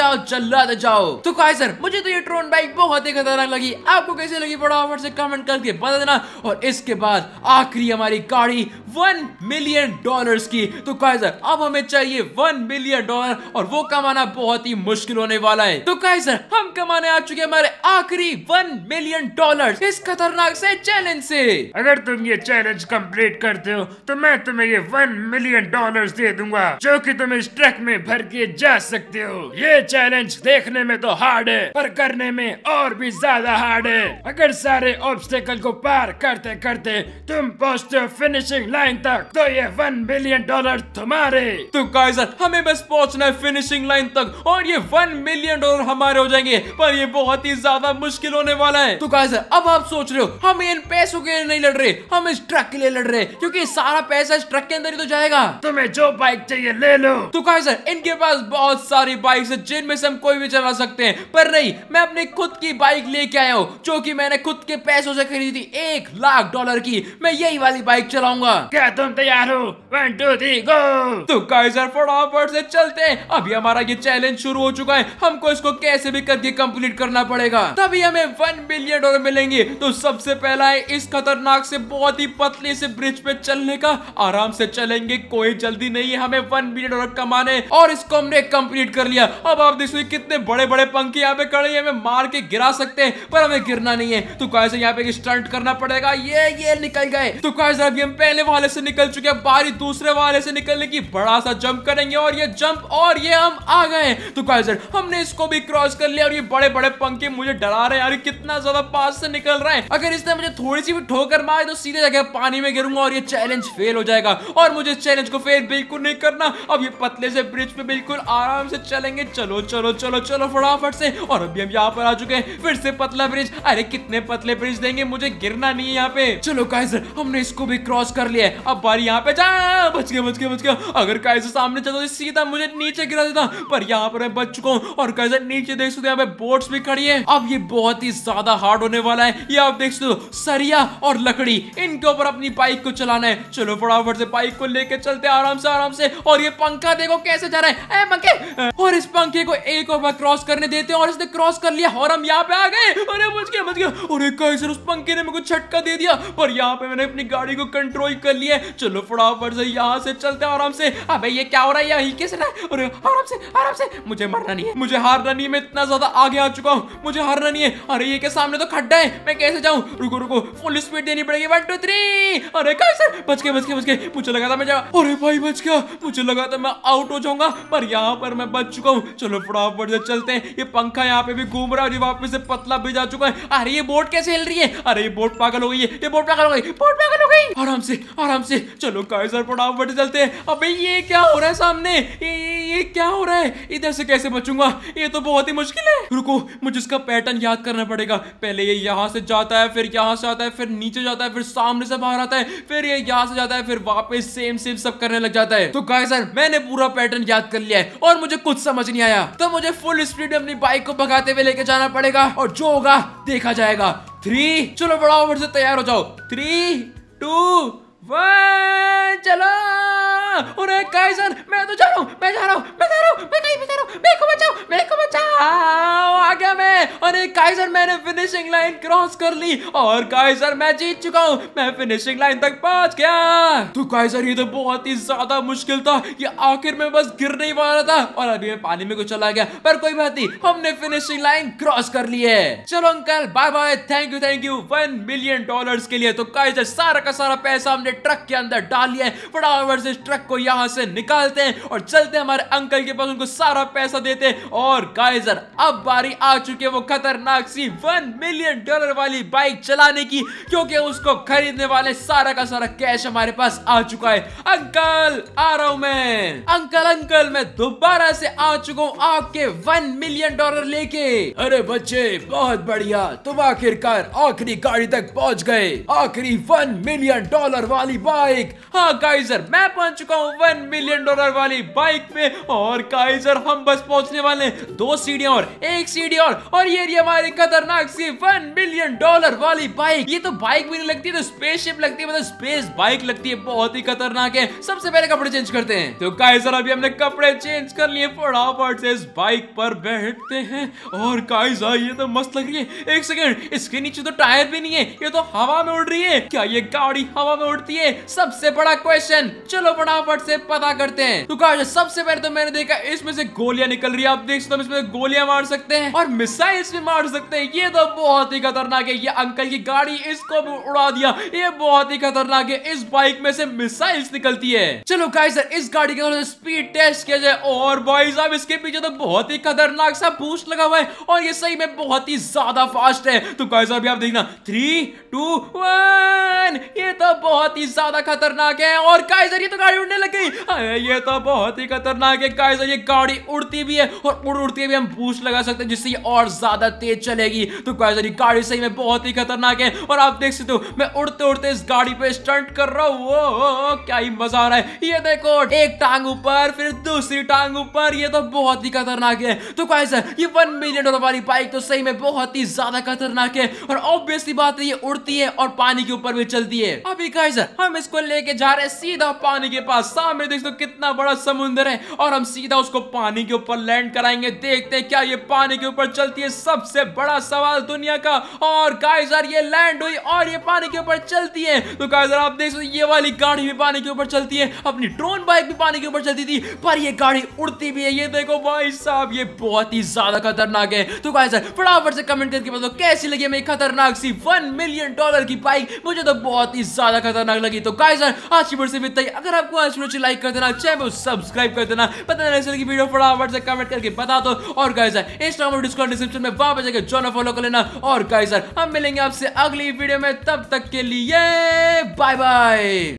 जाओ। तो गाइस मुझे तो ये ट्रोन बाइक बहुत ही खतरनाक लगी, आपको कैसे लगी फटाफट से कमेंट करके बता देना। और इसके बाद आखिरी हमारी गाड़ी $1 मिलियन की। तो गाइस अब हमें चाहिए $1 मिलियन, और वो कमाना बहुत ही मुश्किल होने वाला है। तो गाइस हम कमाने आ चुके हैं हमारे आखिरी $1 मिलियन इस खतरनाक से चैलेंज से। अगर तुम ये चैलेंज कंप्लीट करते हो तो मैं तुम्हें ये $1 मिलियन दे दूंगा, जो कि तुम इस ट्रक में भर के जा सकते हो। ये चैलेंज देखने में तो हार्ड है, पर करने में और भी ज्यादा हार्ड है। अगर सारे ऑब्स्टेकल को पार करते करते तुम पहुंचते हो फिनिशिंग लाइन तक, तो ये $1 मिलियन तुम्हारे। तो गाइस हमें बस पहुंचना है फिनिशिंग लाइन तक, और ये $1 मिलियन हमारे हो जाएंगे, पर ये बहुत ही ज्यादा मुश्किल होने वाला है। तो गाइस अब आप सोच रहे हो हम इन पैसों के लिए नहीं लड़ रहे, हम इस ट्रक के लिए लड़ रहे, क्योंकि सारा पैसा इस ट्रक के अंदर ही तो जाएगा। तुम्हें जो बाइक चाहिए ले लो। तो गाइस इनके पास बहुत सारी बाइक्स है, जिनमें से हम कोई भी चला सकते हैं, पर नहीं, मैं अपनी खुद की बाइक लेके आया हूँ, जो कि मैंने खुद के पैसों से खरीदी थी $1,00,000 की। मैं यही वाली बाइक चलाऊंगा। क्या तुम तैयार हो? 1 2 3 गो। तो गाइस फटाफट से चलते चलते हैं। अभी हमारा ये चैलेंज शुरू हो चुका है, हमको इसको कैसे भी करके कंप्लीट करना पड़ेगा, तभी हमें $1 बिलियन मिलेंगे। तो सबसे पहला है इस खतरनाक से बहुत ही पतले से ब्रिज पे चलने का। आराम से चलेंगे, कोई जल्दी नहीं है, हमें $1 बिलियन कमाने। और इसको हमने कंप्लीट कर लिया। अब आप देखिए कितने बड़े बड़े पंखे यहाँ पे खड़े हैं, हमें मार के गिरा सकते हैं पर हमें गिरना नहीं है। तो कैसे यहाँ पे स्टंट करना पड़ेगा। ये निकल गए। तो कैसे अभी हम पहले वाले से निकल चुके हैं, बारी दूसरे वाले से निकलने की। बड़ा सा जंप करेंगे और ये जंप और ये हम आ गए। तो कैसे हमने इसको भी क्रॉस कर लिया। और ये बड़े बड़े पंखे मुझे डरा रहे हैं यार, कितना ज्यादा पास से निकल रहा है। अगर इसने मुझे थोड़ी सी भी ठोकर मारी तो सीधे जगह पानी में गिरूंगा और ये चैलेंज फेल हो जाएगा। और मुझे चैलेंज को फेल बिल्कुल नहीं करना। अब ये पतले से ब्रिज पे बिल्कुल आराम से चलेंगे। चलो चलो चलो चलो फटाफट से। और अभी हम यहाँ पर आ चुके हैं, फिर से पतला ब्रिज। अरे कितने पतले ब्रिज देंगे, मुझे गिरना नहीं है यहाँ पे। चलो काइजर हमने इसको भी क्रॉस कर लिया है। अब बारी यहाँ पे जा, बच गया बच गया बच गया। अगर काइजर सामने चलो सीधा मुझे नीचे गिरा देता, पर यहाँ पर मैं बच चुका हूँ। और काइजर नीचे देख सकते हो यहाँ पे बोट्स भी खड़ी है। अब ये बहुत ही ज्यादा हार्ड होने वाला है। ये आप देख सकते हो सरिया और लकड़ी, इनके ऊपर अपनी बाइक को चलाना है। चलो फटाफट से बाइक को लेके चलते आराम से। और ये पंखा देखो कैसे जा रहा है, पंखे। और इस पंखे को एक और बार क्रॉस करने देते हैं और इसने क्रॉस कर लिया और हम यहाँ पे आ गए। अरे बच गया। अरे कैसे उस पंखे ने मेरे को झटका दे दिया, पर यहाँ पे मैंने अपनी गाड़ी को कंट्रोल कर लिया। चलो फटाफट से यहाँ से चलते हैं आराम से। अबे ये क्या हो रहा है, यही कैसे रहा है। अरे आराम से मुझे मरना नहीं है, मुझे हारना नहीं है। मैं इतना ज्यादा आगे आ चुका हूँ, मुझे हारना नहीं है। अरे ये के सामने तो खड्डा है, मैं कैसे जाऊँ। रुको फुल स्पीड देनी पड़ेगी। 1 2 3। अरे कैसे बच गए। मुझे लगा था मैं अरे भाई बच गया, मुझे लगा था मैं आउट हो जाऊंगा, पर यहाँ पर मैं बच चुका हूँ। चलो फटाफट से चलते हैं। ये पंखा यहाँ पे भी घूम रहा है, वापस से पतला भी जा चुका है। अरे ये बोट कैसे हिल रही है। अरे ये बोट पागल हो गई है, ये बोट पागल हो गई। आराम से चलो काइजर फटाफट चलते हैं। अबे ये क्या हो रहा है सामने, ये क्या हो रहा है, इधर से कैसे बचूंगा, ये तो बहुत ही मुश्किल है। रुको मुझे इसका पैटर्न याद करना पड़ेगा। पहले ये यहाँ से जाता है, फिर यहाँ से आता है, फिर नीचे जाता है, फिर सामने से बाहर आता है, फिर ये यहाँ से जाता है, फिर वापस सेम सब करने लग जाता है। तो काइजर मैंने पूरा पैटर्न याद कर लिया है और मुझे कुछ समझ नहीं आया, तो मुझे फुल स्पीड में अपनी बाइक को भगाते हुए लेके जाना पड़ेगा और जो होगा देखा जाएगा। 3 चलो फटाफट से तैयार हो जाओ। 3 2 1 चलो। अरे काइजर मैं तो जा रहा हूँ, मैं मेरे को बचाओ। आ गया मैं। अरे काइजर मैंने फिनिशिंग लाइन क्रॉस कर ली और काइजर मैं जीत चुका हूँ, मैं फिनिशिंग लाइन तक पहुंच गया। तो काइजर ये तो बहुत ही ज्यादा मुश्किल था, ये आखिर में बस गिरने ही वाला था और अभी मैं पानी में को चला गया, पर कोई बात नहीं, हमने फिनिशिंग लाइन क्रॉस कर ली है। चलो uncle bye bye, thank you $1 billion के लिए। तो काइजर सारा का सारा पैसा हमने ट्रक के अंदर डाल लिया है। फटाफट से ट्रक को यहाँ से निकालते हैं और चलते हैं हमारे अंकल के पास, उनको सारा पैसा देते हैं। और काइजर अब बारी आ चुकी है वो खतरनाक सी $1 बिलियन वाली बाइक चलाने की, क्योंकि उसको खरीदने वाले सारा का सारा कैश हमारे पास आ चुका है। अंकल आ रहा हूं मैं। अंकल मैं दोबारा से आ चुका हूँ आपके $1 मिलियन लेके। अरे बच्चे बहुत बढ़िया, तुम आखिरकार आखिरी गाड़ी तक पहुंच गए, आखिरी $1 मिलियन वाली बाइक। हाँ काइजर मैं पहुंच चुका हूँ $1 मिलियन वाली बाइक पे। और काइजर हम बस पहुंचने वाले हैं, 2 सीढ़ियां और 1 सीढ़ी और ये हमारी खतरनाक सी $1 बिलियन वाली बाइक। ये तो बाइक भी नहीं लगती, तो स्पेसशिप लगती है, मतलब स्पेस बाइक लगती है, बहुत ही खतरनाक है। सबसे पहले कपड़े चेंज करते हैं। तो काइजर अभी हमने कपड़े चेंज कर लिए, फटाफट से इस बाइक पर बैठते हैं। और काइजर ये तो मस्त लग रही है। 1 सेकंड, इसके नीचे तो टायर भी नहीं है, ये तो हवा में उड़ रही है। क्या ये गाड़ी हवा में उड़ती है? सबसे बड़ा क्वेश्चन, चलो फटाफट से पता करते हैं। तो काइजर सबसे पहले तो मैंने देखा इसमें से गोलियां निकल रही है, आप देख सकते हो इसमें गोलियां मार सकते हैं और मिसाइल्स भी मार सकते हैं। ये तो बहुत ही खतरनाक है। ये अंकल की गाड़ी, इसको भी उड़ा दिया, ये बहुत ही खतरनाक है। इस बाइक में से मिसाइल्स निकलती है। चलो काइजर इस गाड़ी के स्पीड टेस्ट किया जाए। और भाई साहब इसके पीछे तो बहुत ही खतरनाक सा बूस्ट लगा हुआ है और ये सही में बहुत ही ज्यादा फास्ट है। तो काइजर अभी आप देखना 3 2 1, ये तो बहुत ही ज्यादा खतरनाक है। और काइजर ये तो गाड़ी उड़ने लग गई, ये तो बहुत ही खतरनाक है। काइजर ये गाड़ी उड़ती भी है और उड़ती भी हम बूस्ट लगा सकते हैं, जिससे ये और ज्यादा तेज चलेगी। तो काइजर ये गाड़ी सही में बहुत ही खतरनाक है। और आप देख सकते हो मैं उड़ते उड़ते इस गाड़ी पे स्टंट कर रहा हूँ, क्या ही मजा आ रहा है। ये देखो एक टांग ऊपर फिर दूसरी टांग ऊपर, ये तो बहुत ही खतरनाक है। तो काइजर ये $1 मिलियन वाली बाइक तो सही में बहुत ही ज्यादा खतरनाक है और ऑब्वियसली बात है ये उड़ती है और पानी के ऊपर भी चलती है। अभी काइजर हम इसको लेके जा रहे हैं सीधा पानी के पास। सामने देख सकते हो कितना बड़ा समुद्र है और हम सीधा उसको पानी के ऊपर लैंड कराएंगे। देखते हैं क्या ये पानी के ऊपर चलती है, सबसे बड़ा सवाल दुनिया का। और गाइस यार ये लैंड हुई और ये पानी के ऊपर चलती है। तो गाइस यार आप देख सकते हो ये वाली गाड़ी भी पानी के ऊपर चलती है, अपनी ड्रोन बाइक भी पानी के ऊपर चलती थी, पर ये गाड़ी उड़ती भी है। ये देखो भाई साहब ये बहुत ही ज्यादा खतरनाक है। तो गाइस यार फटाफट से कमेंट करके बताओ कैसी लगी हमें खतरनाक सी $1 मिलियन की बाइक। मुझे तो बहुत ही ज्यादा खतरनाक लगी। तो गाइस यार आज की वीडियो से इतना ही। अगर आपको आज वीडियो अच्छी लाइक कर देना, चैनल को सब्सक्राइब कर देना, पता नहीं चलेगी वीडियो फटाफट से कमेंट करके बता दो। और गाइस यार इंस्टाग्राम और डिस्कॉर्ड डिस्क्रिप्शन में वहां पे जाकर जॉइन फॉलो कर लेना। और गाइस यार हम मिलेंगे आपसे अगली वीडियो में, तब तक के लिए बाय बाय।